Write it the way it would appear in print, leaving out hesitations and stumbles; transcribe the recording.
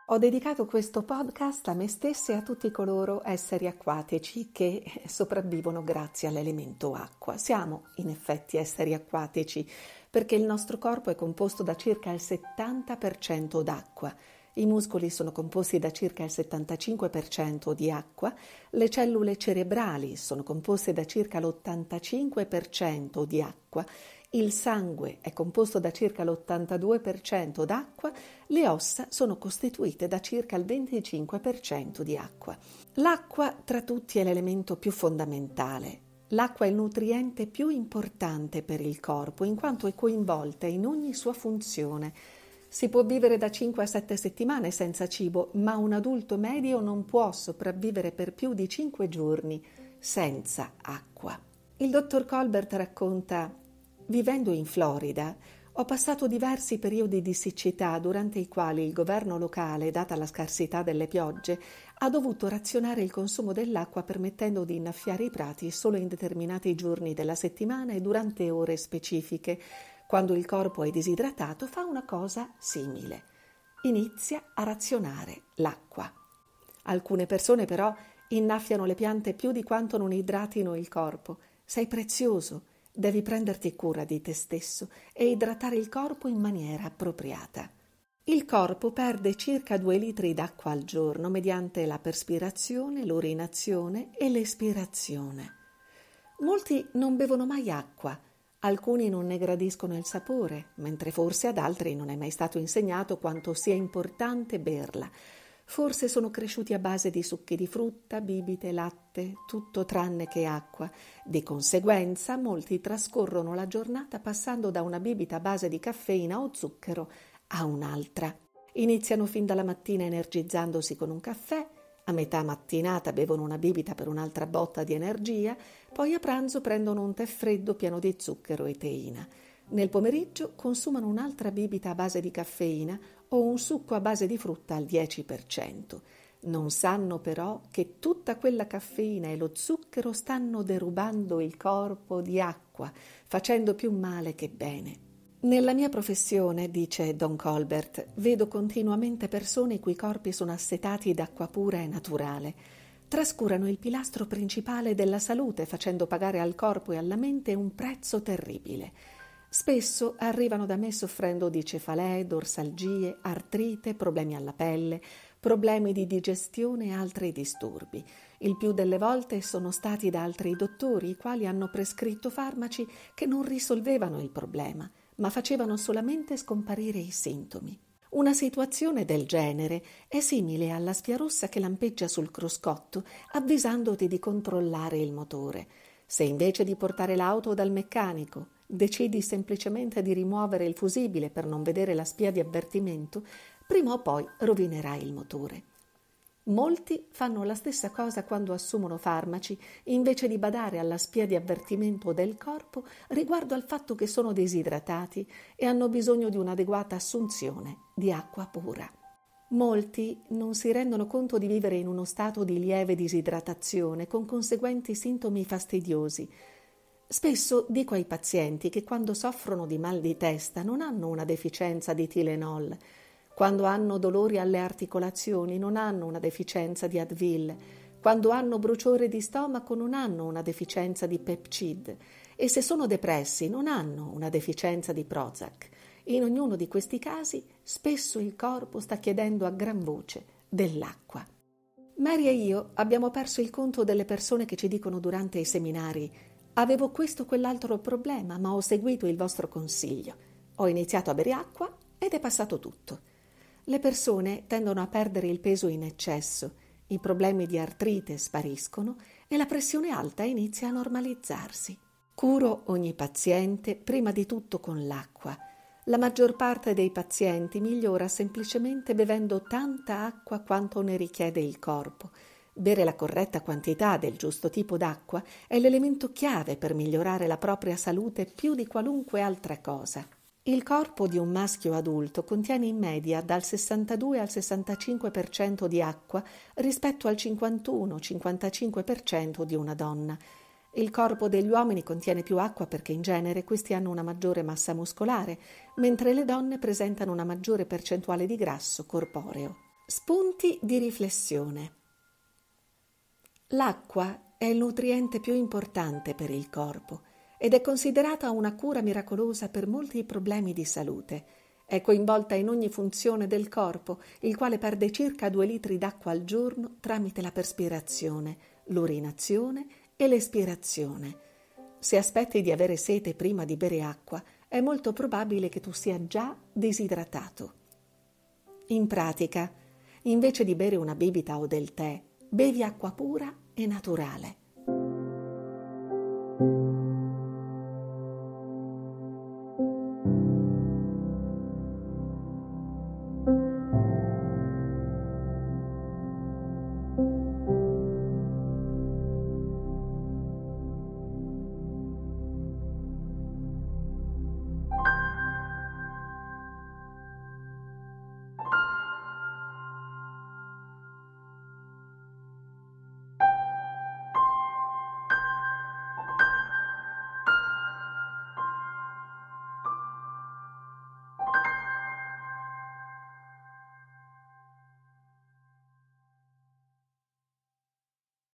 Ho dedicato questo podcast a me stessa e a tutti coloro esseri acquatici che sopravvivono grazie all'elemento acqua. Siamo in effetti esseri acquatici perché il nostro corpo è composto da circa il 70% d'acqua. I muscoli sono composti da circa il 75% di acqua, le cellule cerebrali sono composte da circa l'85% di acqua, il sangue è composto da circa l'82% d'acqua, le ossa sono costituite da circa il 25% di acqua. L'acqua tra tutti è l'elemento più fondamentale. L'acqua è il nutriente più importante per il corpo in quanto è coinvolta in ogni sua funzione. Si può vivere da 5 a 7 settimane senza cibo, ma un adulto medio non può sopravvivere per più di 5 giorni senza acqua. Il dottor Colbert racconta: vivendo in Florida, ho passato diversi periodi di siccità durante i quali il governo locale, data la scarsità delle piogge, ha dovuto razionare il consumo dell'acqua permettendo di innaffiare i prati solo in determinati giorni della settimana e durante ore specifiche. Quando il corpo è disidratato fa una cosa simile. Inizia a razionare l'acqua. Alcune persone però innaffiano le piante più di quanto non idratino il corpo. Sei prezioso. Devi prenderti cura di te stesso e idratare il corpo in maniera appropriata. Il corpo perde circa 2 litri d'acqua al giorno mediante la perspirazione, l'urinazione e l'espirazione. Molti non bevono mai acqua, alcuni non ne gradiscono il sapore, mentre forse ad altri non è mai stato insegnato quanto sia importante berla. Forse sono cresciuti a base di succhi di frutta, bibite, latte, tutto tranne che acqua. Di conseguenza, molti trascorrono la giornata passando da una bibita a base di caffeina o zucchero a un'altra. Iniziano fin dalla mattina energizzandosi con un caffè, a metà mattinata bevono una bibita per un'altra botta di energia, poi a pranzo prendono un tè freddo pieno di zucchero e teina. Nel pomeriggio consumano un'altra bibita a base di caffeina o un succo a base di frutta al 10%. Non sanno però che tutta quella caffeina e lo zucchero stanno derubando il corpo di acqua, facendo più male che bene. Nella mia professione, dice Don Colbert, vedo continuamente persone i cui corpi sono assetati d'acqua pura e naturale. Trascurano il pilastro principale della salute, facendo pagare al corpo e alla mente un prezzo terribile. Spesso arrivano da me soffrendo di cefalee, dorsalgie, artrite, problemi alla pelle, problemi di digestione e altri disturbi. Il più delle volte sono stati da altri dottori, i quali hanno prescritto farmaci che non risolvevano il problema, ma facevano solamente scomparire i sintomi. Una situazione del genere è simile alla spia rossa che lampeggia sul cruscotto, avvisandoti di controllare il motore. Se invece di portare l'auto dal meccanico decidi semplicemente di rimuovere il fusibile per non vedere la spia di avvertimento, prima o poi rovinerai il motore. Molti fanno la stessa cosa quando assumono farmaci, invece di badare alla spia di avvertimento del corpo riguardo al fatto che sono disidratati e hanno bisogno di un'adeguata assunzione di acqua pura. Molti non si rendono conto di vivere in uno stato di lieve disidratazione con conseguenti sintomi fastidiosi. Spesso dico ai pazienti che quando soffrono di mal di testa non hanno una deficienza di Tylenol, quando hanno dolori alle articolazioni non hanno una deficienza di Advil, quando hanno bruciore di stomaco non hanno una deficienza di Pepcid e se sono depressi non hanno una deficienza di Prozac. In ognuno di questi casi spesso il corpo sta chiedendo a gran voce dell'acqua. Mary e io abbiamo perso il conto delle persone che ci dicono durante i seminari: avevo questo o quell'altro problema, ma ho seguito il vostro consiglio. Ho iniziato a bere acqua ed è passato tutto. Le persone tendono a perdere il peso in eccesso, i problemi di artrite spariscono e la pressione alta inizia a normalizzarsi. Curo ogni paziente prima di tutto con l'acqua. La maggior parte dei pazienti migliora semplicemente bevendo tanta acqua quanto ne richiede il corpo. Bere la corretta quantità del giusto tipo d'acqua è l'elemento chiave per migliorare la propria salute più di qualunque altra cosa. Il corpo di un maschio adulto contiene in media dal 62 al 65% di acqua rispetto al 51-55% di una donna. Il corpo degli uomini contiene più acqua perché in genere questi hanno una maggiore massa muscolare, mentre le donne presentano una maggiore percentuale di grasso corporeo. Spunti di riflessione. L'acqua è il nutriente più importante per il corpo ed è considerata una cura miracolosa per molti problemi di salute. È coinvolta in ogni funzione del corpo, il quale perde circa 2 litri d'acqua al giorno tramite la perspirazione, l'urinazione e l'espirazione. Se aspetti di avere sete prima di bere acqua, è molto probabile che tu sia già disidratato. In pratica, invece di bere una bibita o del tè, bevi acqua pura e naturale.